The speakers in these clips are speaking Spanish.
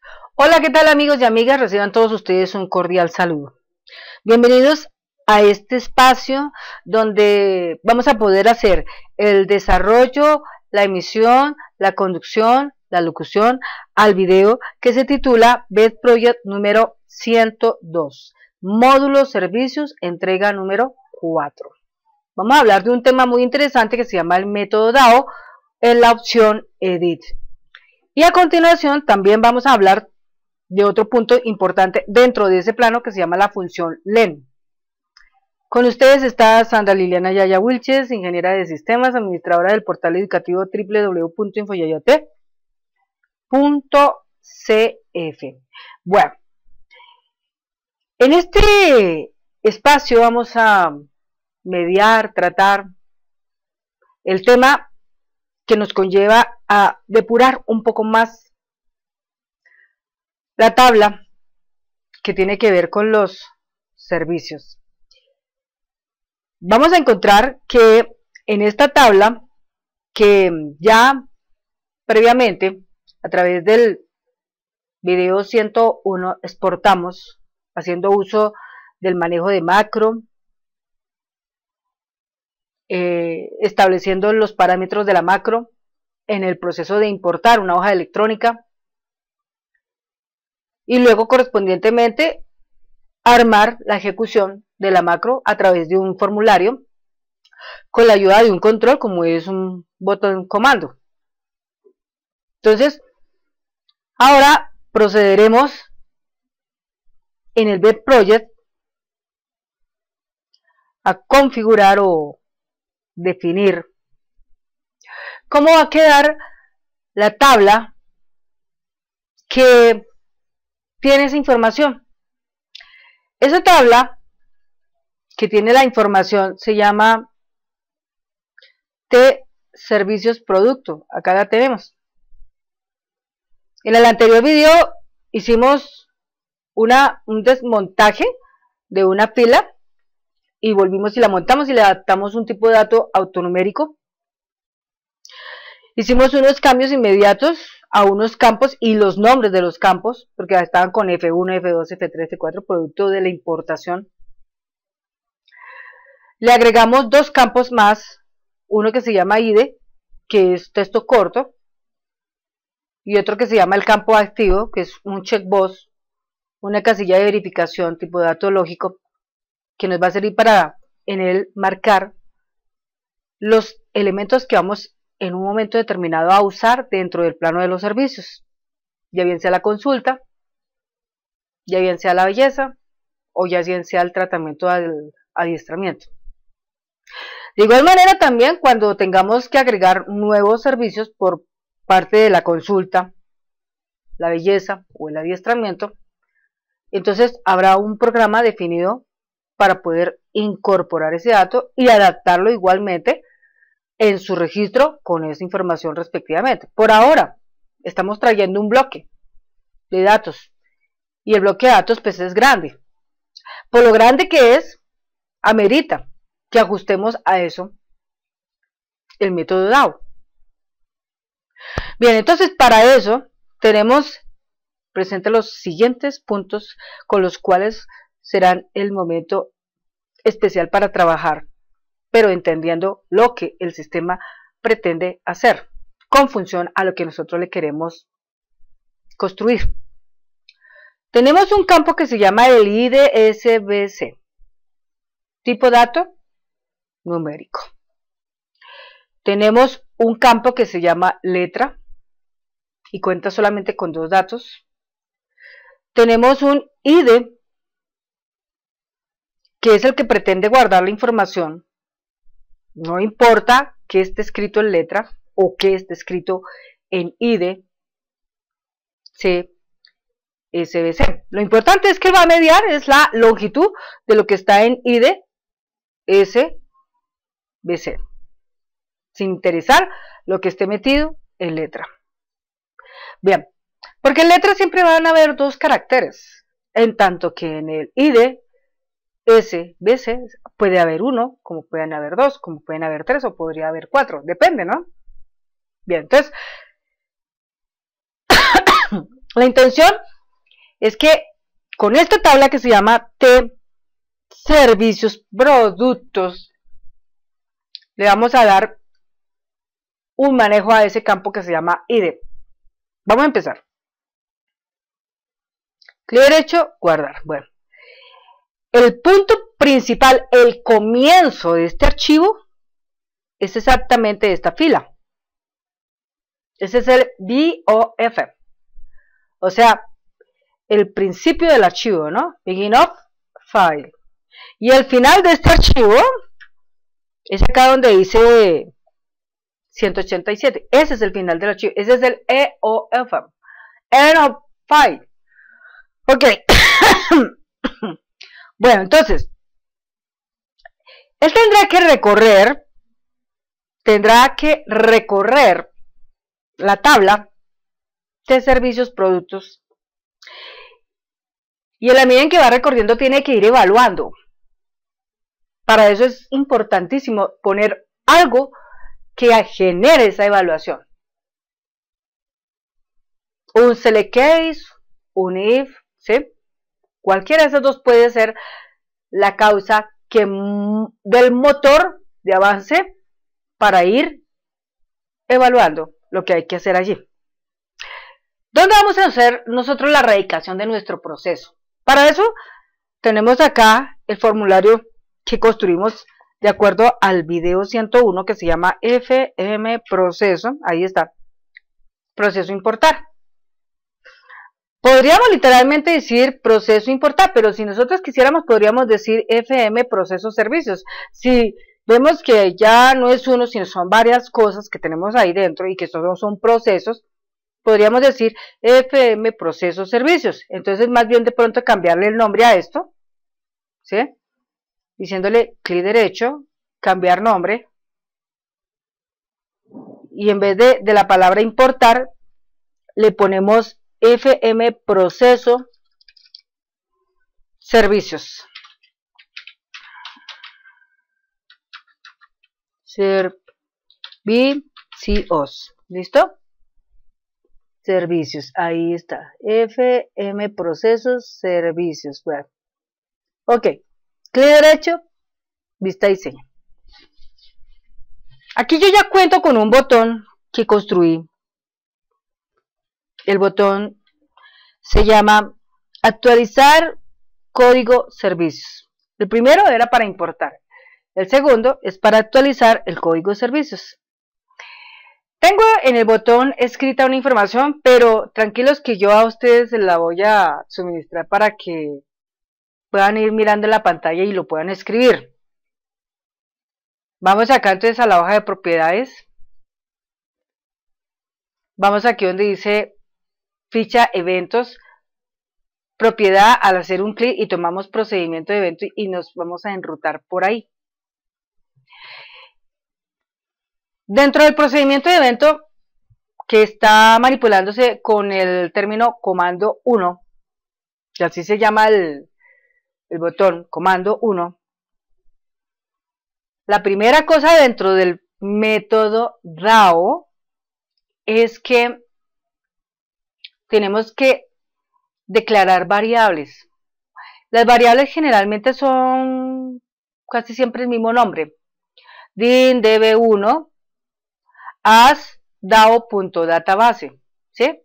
Hola, ¿qué tal amigos y amigas? Reciban todos ustedes un cordial saludo. Bienvenidos a este espacio donde vamos a poder hacer el desarrollo, la emisión, la conducción, la locución al video que se titula BED Project número 102, módulos, servicios, entrega número 4. Vamos a hablar de un tema muy interesante que se llama el método DAO en la opción Edit. Y a continuación también vamos a hablar de otro punto importante dentro de ese plano que se llama la función LEN. Con ustedes está Sandra Liliana Yaya Wilches, ingeniera de sistemas, administradora del portal educativo www.infoyayate.cf. Bueno, en este espacio vamos a mediar, tratar el tema que nos conlleva a depurar un poco más la tabla que tiene que ver con los servicios. Vamos a encontrar que en esta tabla, que ya previamente a través del video 101 exportamos haciendo uso del manejo de macro, estableciendo los parámetros de la macro en el proceso de importar una hoja electrónica y luego correspondientemente armar la ejecución de la macro a través de un formulario con la ayuda de un control como es un botón comando. Entonces, ahora procederemos en el BED Project a configurar o definir cómo va a quedar la tabla que tiene esa información. Esa tabla que tiene la información se llama T servicios producto. Acá la tenemos. En el anterior video hicimos un desmontaje de una fila y volvimos y la montamos y le adaptamos un tipo de dato autonumérico. Hicimos unos cambios inmediatos a unos campos y los nombres de los campos, porque estaban con F1, F2, F3, F4, producto de la importación. Le agregamos dos campos más, uno que se llama IDE, que es texto corto, y otro que se llama el campo activo, que es un checkbox, una casilla de verificación tipo dato lógico, que nos va a servir para en él marcar los elementos que vamos en un momento determinado a usar dentro del plano de los servicios, ya bien sea la consulta, ya bien sea la belleza, o ya bien sea el tratamiento del adiestramiento. De igual manera también cuando tengamos que agregar nuevos servicios por parte de la consulta, la belleza o el adiestramiento, entonces habrá un programa definido para poder incorporar ese dato y adaptarlo igualmente en su registro con esa información respectivamente. Por ahora estamos trayendo un bloque de datos y el bloque de datos pues es grande. Por lo grande que es, amerita que ajustemos a eso el método DAO. Bien, entonces para eso tenemos presentes los siguientes puntos con los cuales serán el momento especial para trabajar, pero entendiendo lo que el sistema pretende hacer con función a lo que nosotros le queremos construir. Tenemos un campo que se llama el IDSBC, tipo dato numérico. Tenemos un campo que se llama letra y cuenta solamente con dos datos. Tenemos un IDE, que es el que pretende guardar la información. No importa que esté escrito en letra o que esté escrito en IDE, SBC. Lo importante es que va a mediar es la longitud de lo que está en IDE, SBC, sin interesar lo que esté metido en letra. Bien, porque en letra siempre van a haber dos caracteres, en tanto que en el IDE, SBC puede haber uno, como pueden haber dos, como pueden haber tres o podría haber cuatro, depende, ¿no? Bien, entonces La intención es que con esta tabla que se llama T servicios productos, le vamos a dar un manejo a ese campo que se llama ID. Vamos a empezar. Clic derecho, guardar. Bueno, el punto principal, el comienzo de este archivo es exactamente esta fila. Ese es el BOF. O sea, el principio del archivo, ¿no? Begin of file. Y el final de este archivo es acá donde dice 187. Ese es el final del archivo. Ese es el EOF. End of file. Ok. Bueno, entonces, él tendrá que recorrer la tabla de servicios, productos. Y en la medida en que va recorriendo tiene que ir evaluando. Para eso es importantísimo poner algo que genere esa evaluación. Un select case, un if, ¿sí? Cualquiera de esos dos puede ser la causa del motor de avance para ir evaluando lo que hay que hacer allí. ¿Dónde vamos a hacer nosotros la erradicación de nuestro proceso? Para eso tenemos acá el formulario que construimos de acuerdo al video 101 que se llama FM proceso. Ahí está, proceso importar. Podríamos literalmente decir proceso importar, pero si nosotros quisiéramos podríamos decir FM proceso servicios. Si vemos que ya no es uno, sino son varias cosas que tenemos ahí dentro y que son procesos, podríamos decir FM proceso servicios. Entonces más bien de pronto cambiarle el nombre a esto, ¿sí? Diciéndole clic derecho, cambiar nombre, y en vez de la palabra importar le ponemos FM proceso servicios. Servicios. ¿Listo? Servicios. Ahí está. FM procesos servicios. Bueno. Ok. Clic derecho. Vista diseño. Aquí yo ya cuento con un botón que construí. El botón se llama actualizar código servicios. El primero era para importar. El segundo es para actualizar el código de servicios. Tengo en el botón escrita una información, pero tranquilos que yo a ustedes la voy a suministrar para que puedan ir mirando la pantalla y lo puedan escribir. Vamos acá entonces a la hoja de propiedades. Vamos aquí donde dice ficha eventos, propiedad. Al hacer un clic y tomamos procedimiento de evento y nos vamos a enrutar por ahí. Dentro del procedimiento de evento que está manipulándose con el término comando 1, que así se llama el botón comando 1, la primera cosa dentro del método DAO es que tenemos que declarar variables. Las variables generalmente son casi siempre el mismo nombre. Din db1 as dao.database, ¿sí?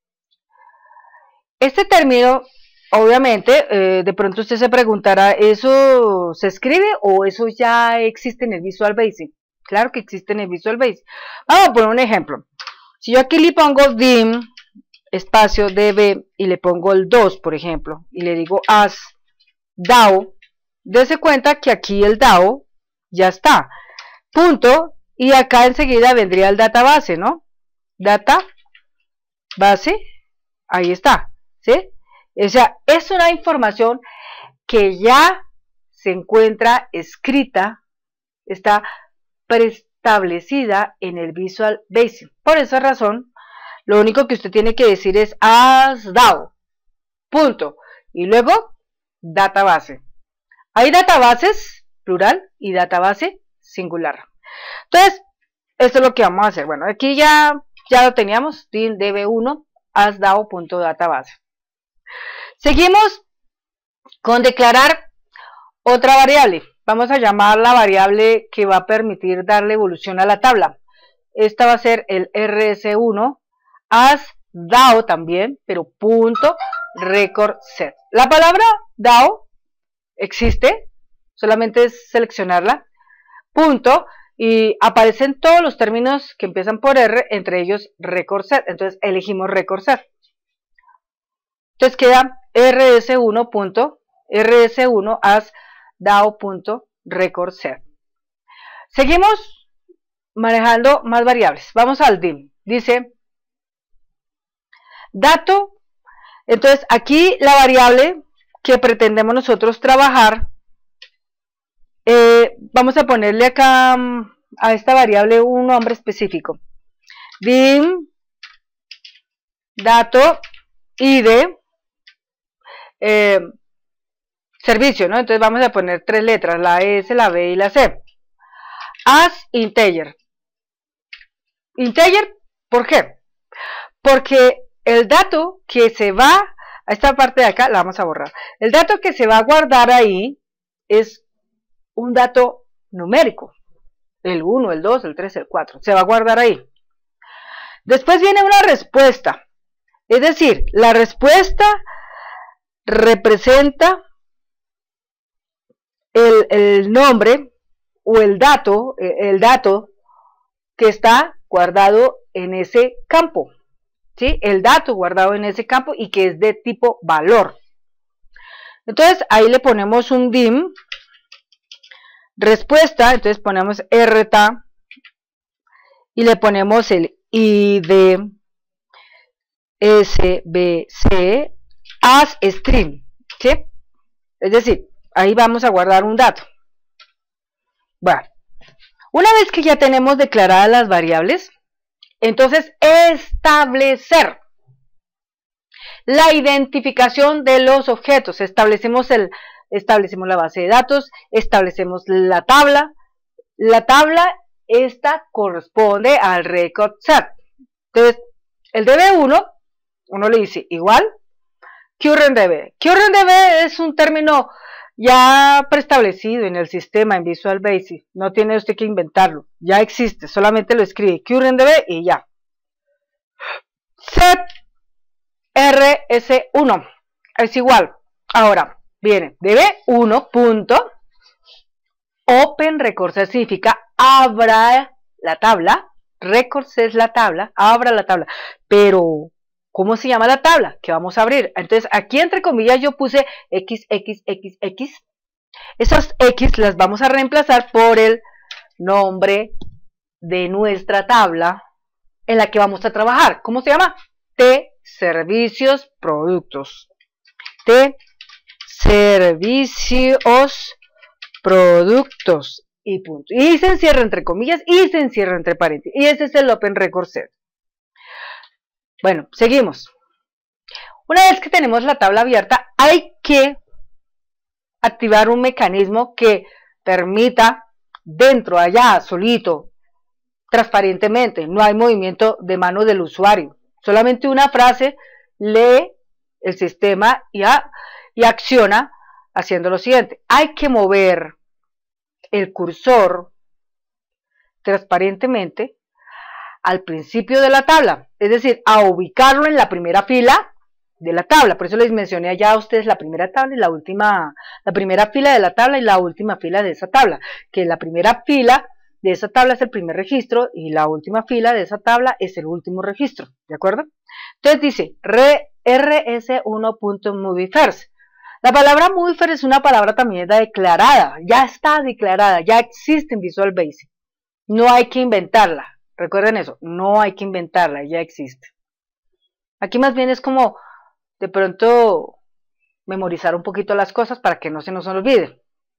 Este término, obviamente, de pronto usted se preguntará, ¿eso se escribe o eso ya existe en el Visual Basic? Claro que existe en el Visual Basic. Vamos a poner un ejemplo. Si yo aquí le pongo dim espacio db y le pongo el 2, por ejemplo, y le digo as dao, dése cuenta que aquí el dao ya está, punto, y acá enseguida vendría el database, ¿no? Database, ahí está, ¿sí? O sea, es una información que ya se encuentra escrita, está preestablecida en el Visual Basic. Por esa razón, lo único que usted tiene que decir es as dao, punto, y luego database. Hay databases, plural, y database, singular. Entonces, esto es lo que vamos a hacer. Bueno, aquí ya lo teníamos, db1 as DAO.database. Seguimos con declarar otra variable. Vamos a llamar la variable que va a permitir darle evolución a la tabla. Esta va a ser el rs1 as DAO también, pero punto record set. La palabra DAO existe, solamente es seleccionarla, punto, y aparecen todos los términos que empiezan por R, entre ellos record set. Entonces elegimos record set. Entonces queda rs1 as DAO.record set. Seguimos manejando más variables. Vamos al dim. Dice dato. Entonces aquí la variable que pretendemos nosotros trabajar, vamos a ponerle acá a esta variable un nombre específico. Dim dato id servicio, ¿no? Entonces vamos a poner 3 letras, la S, la B y la C. As integer. Integer, ¿por qué? Porque el dato que se va a esta parte de acá, la vamos a borrar. El dato que se va a guardar ahí es un dato numérico. El 1, el 2, el 3, el 4. Se va a guardar ahí. Después viene una respuesta. Es decir, la respuesta representa el nombre o el dato que está guardado en ese campo. ¿Sí? El dato guardado en ese campo y que es de tipo valor. Entonces ahí le ponemos un dim respuesta, entonces ponemos rta y le ponemos el id sbc as string, ¿sí? Es decir, ahí vamos a guardar un dato. Bueno, una vez que ya tenemos declaradas las variables, entonces establecer la identificación de los objetos. Establecemos la base de datos, establecemos la tabla. La tabla esta corresponde al record set. Entonces, el db1, uno le dice igual currentDB. CurrentDB es un término ya preestablecido en el sistema, en Visual Basic. No tiene usted que inventarlo, ya existe, solamente lo escribe currentDB y ya. Set rs1 es igual. Ahora viene db1 punto open record set, significa abra la tabla. Records es la tabla, abra la tabla. Pero ¿cómo se llama la tabla que vamos a abrir? Entonces aquí entre comillas yo puse xxxx. Esas x las vamos a reemplazar por el nombre de nuestra tabla en la que vamos a trabajar. ¿Cómo se llama? T servicios productos. T servicios productos y punto. Y se encierra entre comillas y se encierra entre paréntesis. Y ese es el Open Record Set. Bueno, seguimos. Una vez que tenemos la tabla abierta, hay que activar un mecanismo que permita dentro, allá, solito, transparentemente, no hay movimiento de mano del usuario. Solamente una frase lee el sistema y acciona haciendo lo siguiente. Hay que mover el cursor transparentemente al principio de la tabla, es decir, a ubicarlo en la primera fila de la tabla. Por eso les mencioné allá a ustedes la primera tabla y la primera fila de la tabla y la última fila de esa tabla, que la primera fila de esa tabla es el primer registro y la última fila de esa tabla es el último registro, ¿de acuerdo? Entonces dice rs1.movieFirst. La palabra movieFirst es una palabra también declarada, ya está declarada, ya existe en Visual Basic. No hay que inventarla, recuerden eso, no hay que inventarla, ya existe. Aquí más bien es como de pronto memorizar un poquito las cosas para que no se nos olvide.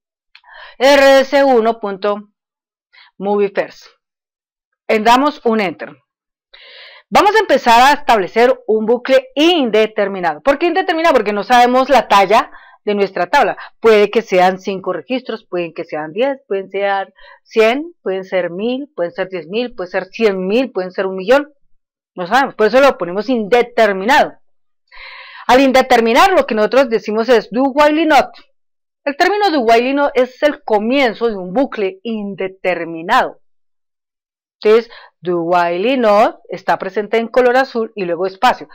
rs1.movieFirst. Damos un enter. Vamos a empezar a establecer un bucle indeterminado. ¿Por qué indeterminado? Porque no sabemos la talla de nuestra tabla. Puede que sean 5 registros, pueden que sean 10, pueden ser 100, pueden ser 1000, pueden ser 10.000, pueden ser 100.000, pueden ser 1.000.000. No sabemos, por eso lo ponemos indeterminado. Al indeterminar, lo que nosotros decimos es do while not. El término do while not es el comienzo de un bucle indeterminado. Entonces, do while not está presente en color azul y luego espacio.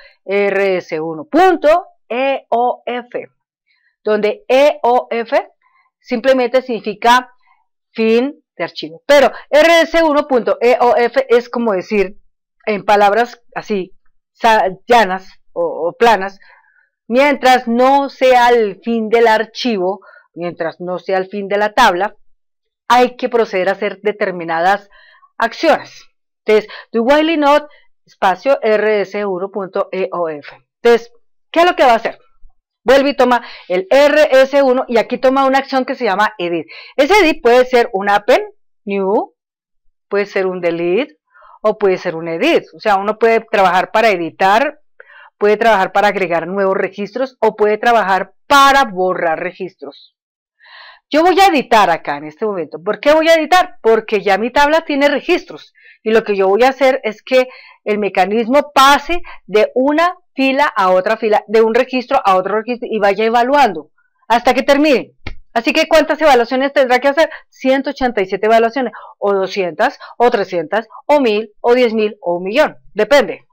rs1.eof, donde eof simplemente significa fin de archivo. Pero rs1.eof es como decir, en palabras así llanas o planas, mientras no sea el fin del archivo, mientras no sea el fin de la tabla, hay que proceder a hacer determinadas acciones. Entonces, do while not, espacio rs1.eof. Entonces, ¿qué es lo que va a hacer? Vuelve y toma el rs1 y aquí toma una acción que se llama edit. Ese edit puede ser un append, new, puede ser un delete o puede ser un edit. O sea, uno puede trabajar para editar, puede trabajar para agregar nuevos registros o puede trabajar para borrar registros. Yo voy a editar acá en este momento. ¿Por qué voy a editar? Porque ya mi tabla tiene registros y lo que yo voy a hacer es que el mecanismo pase de una fila a otra fila, de un registro a otro registro y vaya evaluando hasta que termine. Así que ¿cuántas evaluaciones tendrá que hacer? 187 evaluaciones, o 200, o 300, o 1000, o 10.000, o 1.000.000, depende.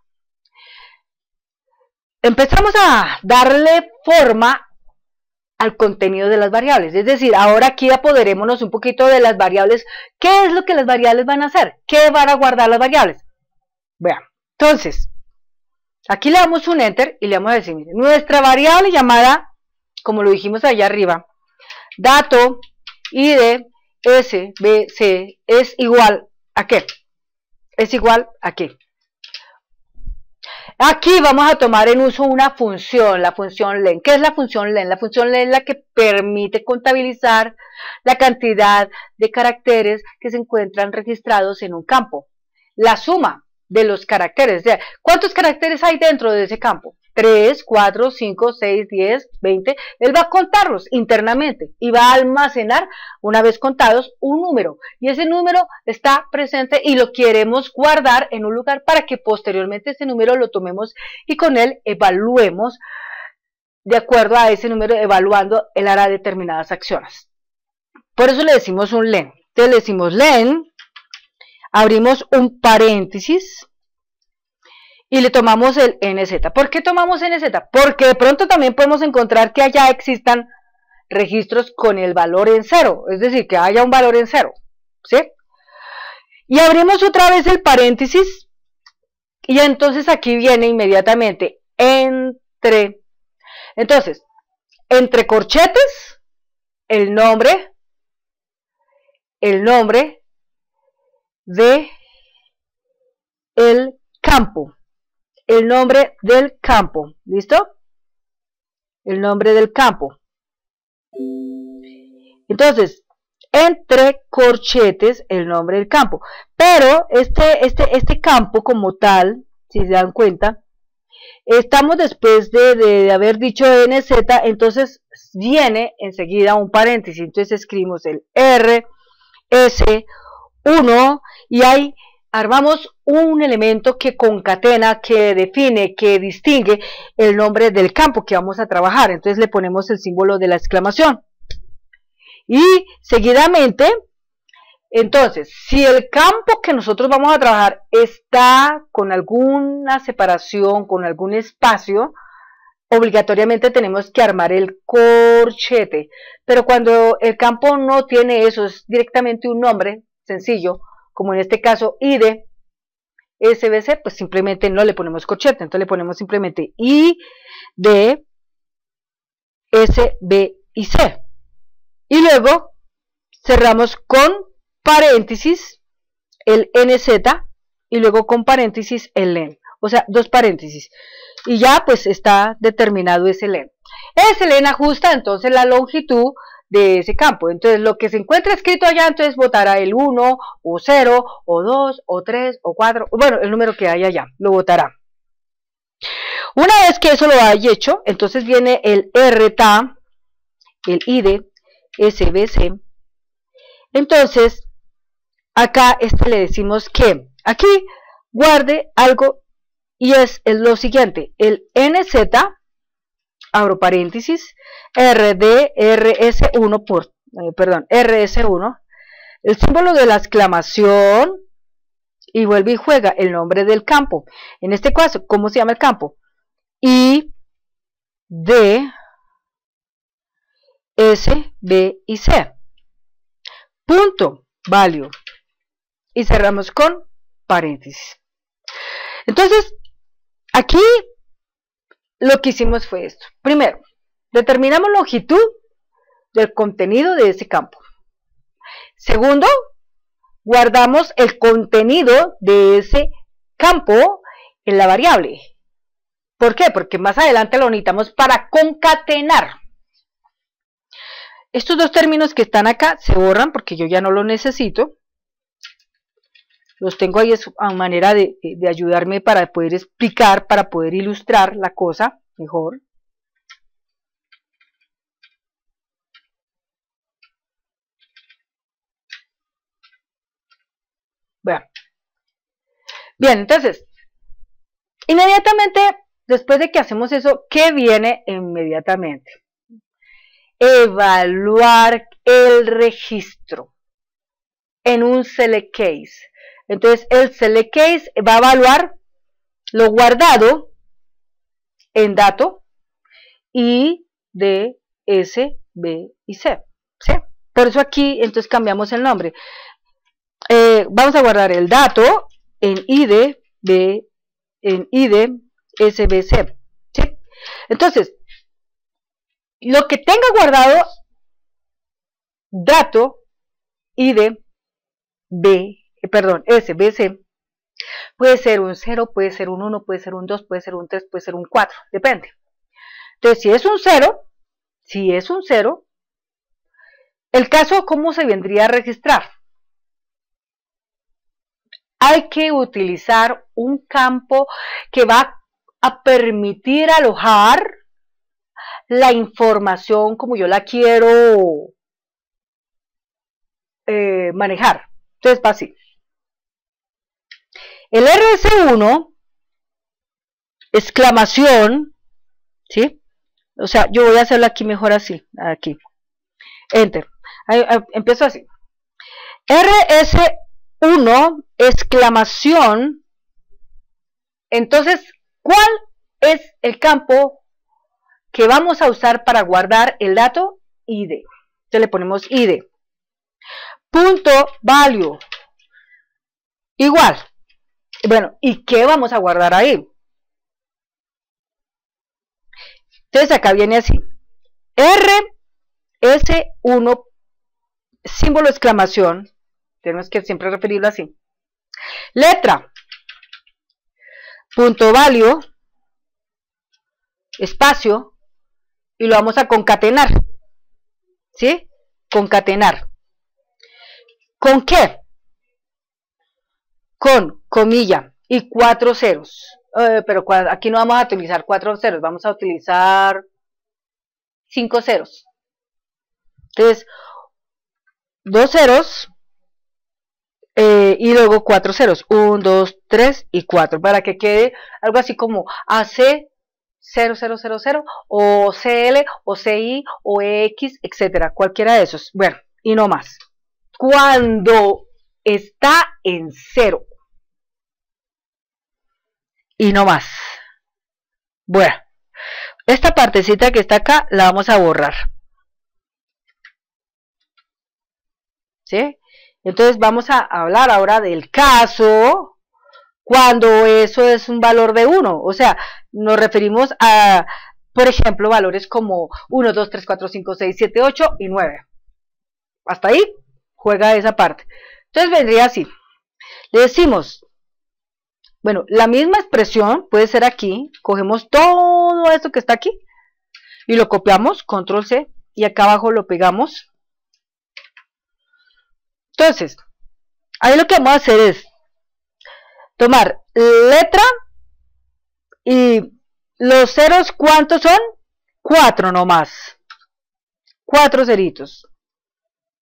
Empezamos a darle forma al contenido de las variables, es decir, ahora aquí apoderémonos un poquito de las variables. ¿Qué es lo que las variables van a hacer? ¿Qué van a guardar las variables? Vean, entonces, aquí le damos un enter y le vamos a decir, mire, nuestra variable llamada, como lo dijimos allá arriba, dato id sbc es igual a ¿qué? Es igual a ¿qué? Aquí vamos a tomar en uso una función, la función len. ¿Qué es la función len? La función len es la que permite contabilizar la cantidad de caracteres que se encuentran registrados en un campo. La suma de los caracteres, o sea, ¿cuántos caracteres hay dentro de ese campo? 3, 4, 5, 6, 10, 20, él va a contarlos internamente y va a almacenar, una vez contados, un número. Y ese número está presente y lo queremos guardar en un lugar para que posteriormente ese número lo tomemos y con él evaluemos, de acuerdo a ese número, evaluando, él hará determinadas acciones. Por eso le decimos un len. Entonces le decimos len, abrimos un paréntesis, y le tomamos el NZ. ¿Por qué tomamos NZ? Porque de pronto también podemos encontrar que allá existan registros con el valor en cero, es decir, que haya un valor en cero, ¿sí? Y abrimos otra vez el paréntesis, y entonces aquí viene inmediatamente entre. Entonces, entre corchetes, el nombre de el campo. El nombre del campo, ¿listo? El nombre del campo. Entonces, entre corchetes, el nombre del campo. Pero este campo como tal, si se dan cuenta, estamos después de haber dicho NZ, entonces viene enseguida un paréntesis. Entonces escribimos el RS1 y ahí armamos un elemento que concatena, que define, que distingue el nombre del campo que vamos a trabajar. Entonces le ponemos el símbolo de la exclamación. Y seguidamente, entonces, si el campo que nosotros vamos a trabajar está con alguna separación, con algún espacio, obligatoriamente tenemos que armar el corchete. Pero cuando el campo no tiene eso, es directamente un nombre sencillo, como en este caso ID SBC, pues simplemente no le ponemos corchete, entonces le ponemos simplemente ID SB y C. Y luego cerramos con paréntesis el NZ y luego con paréntesis el len, o sea, dos paréntesis. Y ya pues está determinado ese len. Ese len ajusta entonces la longitud de ese campo. Entonces lo que se encuentra escrito allá, entonces votará el 1 o 0 o 2 o 3 o 4, bueno, el número que haya allá, lo votará. Una vez que eso lo haya hecho, entonces viene el RTA, el ID SBC. Entonces acá le decimos que aquí guarde algo y es lo siguiente, el NZ, abro paréntesis, RS1 RS1, el símbolo de la exclamación, y vuelve y juega el nombre del campo. En este caso, ¿cómo se llama el campo? I, D, S, B y C. Punto, value. Y cerramos con paréntesis. Entonces, aquí lo que hicimos fue esto. Primero, determinamos longitud del contenido de ese campo. Segundo, guardamos el contenido de ese campo en la variable. ¿Por qué? Porque más adelante lo necesitamos para concatenar. Estos dos términos que están acá se borran porque yo ya no los necesito. Los tengo ahí a manera de ayudarme para poder explicar, para poder ilustrar la cosa mejor. Bueno. Bien, entonces, inmediatamente, después de que hacemos eso, ¿qué viene inmediatamente? Evaluar el registro en un select case. Entonces, el select case va a evaluar lo guardado en dato I, D, S, B y C. ¿Sí? Por eso aquí, entonces, cambiamos el nombre. Vamos a guardar el dato en ID, SBC. ¿Sí? Entonces, lo que tenga guardado dato ID, SBC, puede ser un 0, puede ser un 1, puede ser un 2, puede ser un 3, puede ser un 4, depende. Entonces, si es un 0, el caso, ¿cómo se vendría a registrar? Hay que utilizar un campo que va a permitir alojar la información como yo la quiero manejar. Entonces va así. El RS1, exclamación, ¿sí? O sea, yo voy a hacerlo aquí mejor así, aquí. Enter. Empiezo así. RS1, exclamación. Entonces, ¿cuál es el campo que vamos a usar para guardar el dato? ID. Entonces le ponemos ID. Punto value. Igual. Bueno, ¿y qué vamos a guardar ahí? Entonces acá viene así. RS1, símbolo de exclamación. Tenemos que siempre referirlo así. Letra. Punto value. Espacio. Y lo vamos a concatenar. ¿Sí? Concatenar. ¿Con qué? Con comilla y 4 ceros. Pero aquí no vamos a utilizar 4 ceros, vamos a utilizar 5 ceros. Entonces, 2 ceros y luego 4 ceros. 1, 2, 3 y 4. Para que quede algo así como AC 0000 o CL o CI o EX, etcétera. Cualquiera de esos. Bueno, y no más. Cuando está en 0. Y no más. Bueno, esta partecita que está acá la vamos a borrar. ¿Sí? Entonces vamos a hablar ahora del caso cuando eso es un valor de 1. O sea, nos referimos a, por ejemplo, valores como 1, 2, 3, 4, 5, 6, 7, 8 y 9. Hasta ahí juega esa parte. Entonces vendría así. Le decimos, bueno, la misma expresión puede ser aquí. Cogemos todo esto que está aquí y lo copiamos, control C, y acá abajo lo pegamos. Entonces, ahí lo que vamos a hacer es tomar letra y los ceros, ¿cuántos son? 4 nomás. 4 ceritos.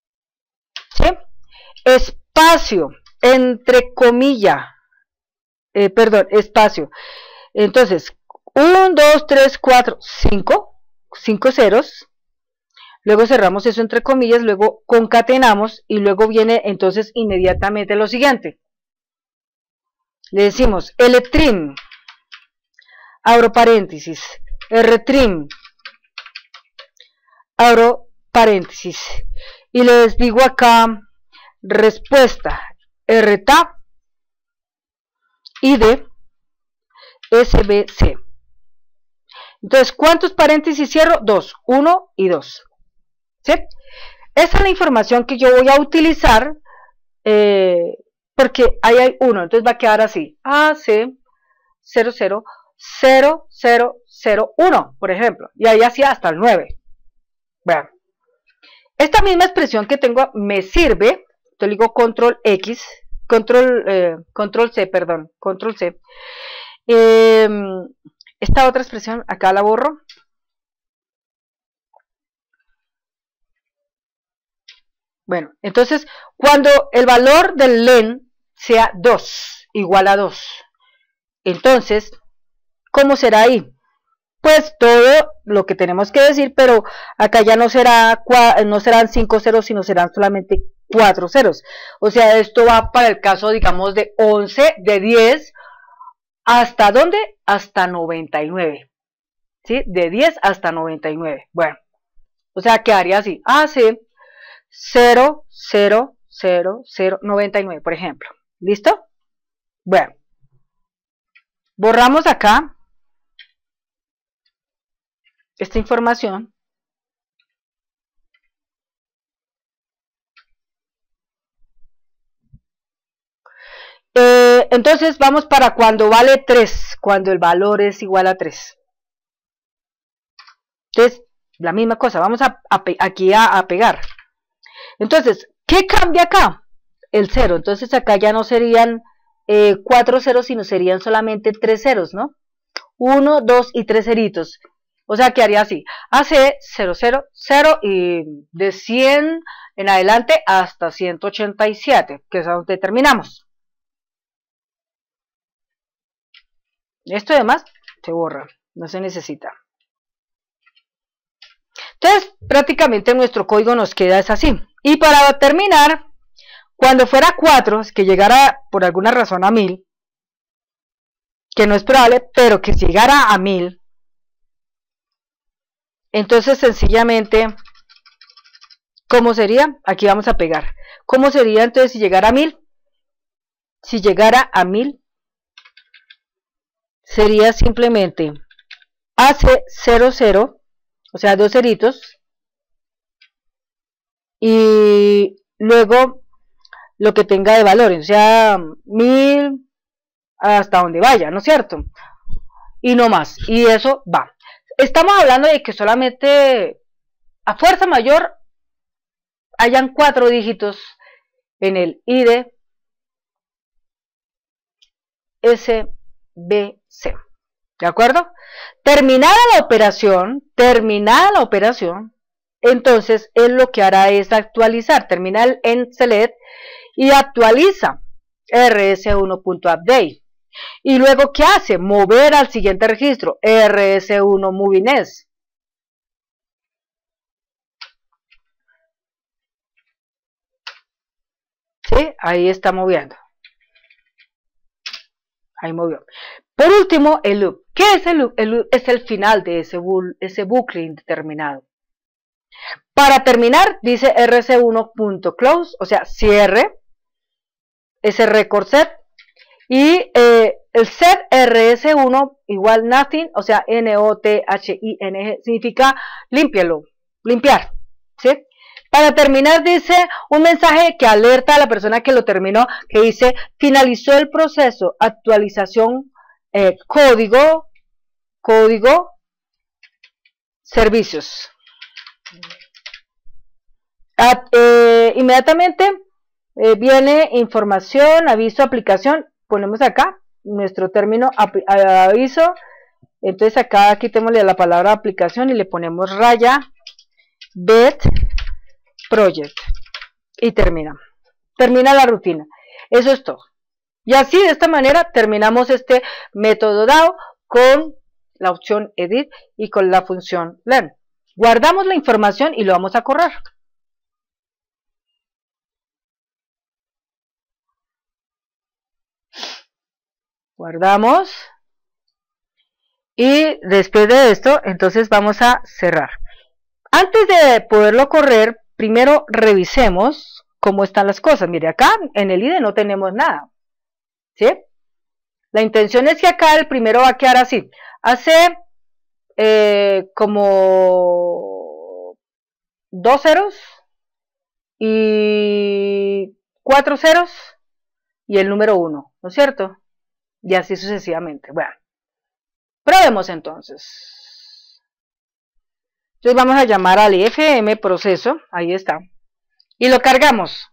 ¿Sí? Espacio, entre comillas. perdón, espacio. Entonces, 1, 2, 3, 4, 5 ceros. Luego cerramos eso entre comillas, luego concatenamos y luego viene entonces inmediatamente lo siguiente. Le decimos Electrim, abro paréntesis, Rtrim, abro paréntesis, y les digo acá respuesta RTAB ID SBC. Entonces, ¿cuántos paréntesis cierro? 2, 1 y 2. ¿Sí? Esa es la información que yo voy a utilizar porque ahí hay 1, entonces va a quedar así, AC 000001, por ejemplo, y ahí así hasta el 9. Vean, esta misma expresión que tengo me sirve, yo digo control X, control C, perdón, control C. Esta otra expresión, acá la borro. Bueno, entonces, cuando el valor del len sea 2, igual a 2, entonces, ¿cómo será ahí? Pues todo lo que tenemos que decir, pero acá ya no serán 5 ceros, sino serán solamente 4 ceros. O sea, esto va para el caso, digamos, de 11, de 10, ¿hasta dónde? Hasta 99. ¿Sí? De 10 hasta 99. Bueno, o sea, quedaría así. AC 00099, por ejemplo. ¿Listo? Bueno, borramos acá esta información. Entonces vamos para cuando vale 3, cuando el valor es igual a 3. Entonces, la misma cosa, vamos aquí a pegar. Entonces, ¿qué cambia acá? El 0, entonces acá ya no serían 4 ceros, sino serían solamente 3 ceros, ¿no? 1, 2 y 3 ceritos. O sea, quedaría así, AC 000 y de 100 en adelante hasta 187, que es a donde terminamos. Esto además se borra, no se necesita. Entonces, prácticamente nuestro código nos queda es así. Y para terminar, cuando fuera 4, que llegara por alguna razón a 1000, que no es probable, pero que llegara a 1000, entonces sencillamente, ¿cómo sería? Aquí vamos a pegar. ¿Cómo sería entonces si llegara a 1000? Si llegara a 1000, sería simplemente AC00, o sea, 2 ceritos, y luego lo que tenga de valores, o sea, 1000 hasta donde vaya, ¿no es cierto? Y no más, y eso va. Estamos hablando de que solamente a fuerza mayor hayan 4 dígitos en el ID SBC, ¿de acuerdo? Terminada la operación, entonces él lo que hará es actualizar, termina el end select y actualiza rs1.update. Y luego, ¿qué hace? Mover al siguiente registro, rs1 movingS. ¿Sí? Ahí está moviendo. Ahí movió. Por último, el loop. ¿Qué es el loop? El loop es el final de ese bucle indeterminado. Para terminar, dice rc1.close, o sea, cierre ese record set. Y el set rs1 igual nothing, o sea, NOTHING, significa límpialo, limpiar, ¿sí? Para terminar dice un mensaje que alerta a la persona que lo terminó, que dice, finalizó el proceso, actualización, código, servicios. Inmediatamente viene información, aviso, aplicación, ponemos acá nuestro término aviso, entonces acá quitémosle la palabra aplicación y le ponemos raya bet project y termina la rutina. Eso es todo. Y así, de esta manera, terminamos este método dado con la opción Edit y con la función Learn. Guardamos la información y lo vamos a correr. Guardamos. Y después de esto, entonces vamos a cerrar. Antes de poderlo correr, primero revisemos cómo están las cosas. Mire, acá en el IDE no tenemos nada, ¿sí? La intención es que acá el primero va a quedar así. Hace como 2 ceros y 4 ceros y el número 1, ¿no es cierto? Y así sucesivamente. Bueno, probemos entonces. Entonces vamos a llamar al IFM proceso, ahí está, y lo cargamos.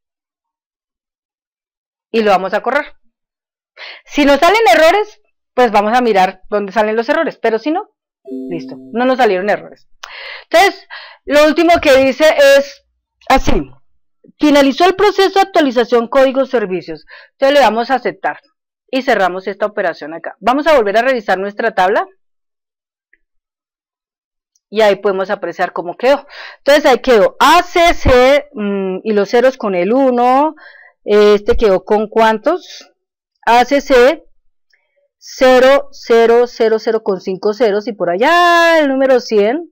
Y lo vamos a correr. Si nos salen errores, pues vamos a mirar dónde salen los errores, pero si no, listo, no nos salieron errores. Entonces, lo último que dice es así: finalizó el proceso de actualización código servicios. Entonces le damos a aceptar y cerramos esta operación acá. Vamos a volver a revisar nuestra tabla y ahí podemos apreciar cómo quedó. Entonces ahí quedó ACC y los ceros con el 1, este quedó con ¿cuántos? ACC 0, 0, 0, 0 con 5 ceros, y por allá el número 100,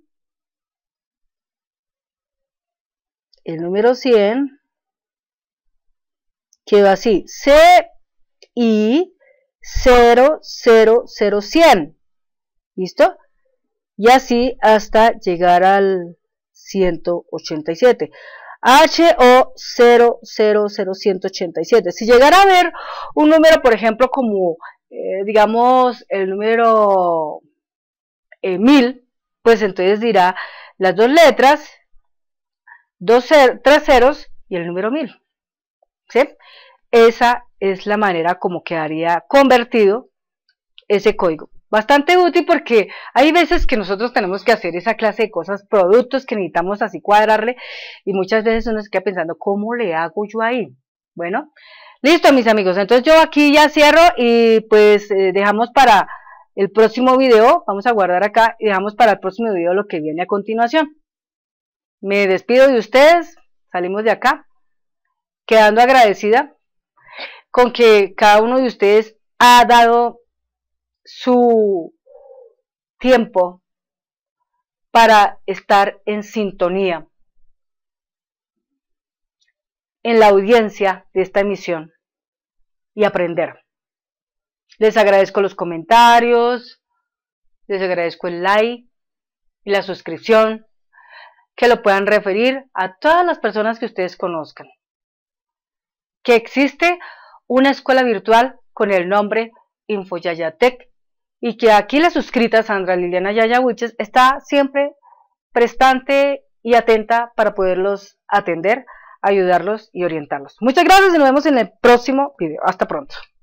quedó así, CI 0, 0, 0, 100, ¿listo? Y así hasta llegar al 187. HO 0, 0, 0, 187. Si llegara a ver un número, por ejemplo, como digamos el número 1000, pues entonces dirá las dos letras, 3 ceros y el número 1000, ¿sí? Esa es la manera como quedaría convertido ese código. Bastante útil porque hay veces que nosotros tenemos que hacer esa clase de cosas, productos que necesitamos así cuadrarle, y muchas veces uno se queda pensando, ¿cómo le hago yo ahí? Bueno, listo mis amigos, entonces yo aquí ya cierro y pues dejamos para el próximo video, vamos a guardar acá y dejamos para el próximo video lo que viene a continuación. Me despido de ustedes, salimos de acá, quedando agradecida con que cada uno de ustedes ha dado su tiempo para estar en sintonía, en la audiencia de esta emisión y aprender. Les agradezco los comentarios, les agradezco el like y la suscripción, que lo puedan referir a todas las personas que ustedes conozcan. Que existe una escuela virtual con el nombre InfoYayaTech, y que aquí la suscrita Sandra Liliana Yaya Wiches está siempre prestante y atenta para poderlos atender, ayudarlos y orientarlos. Muchas gracias y nos vemos en el próximo video. Hasta pronto.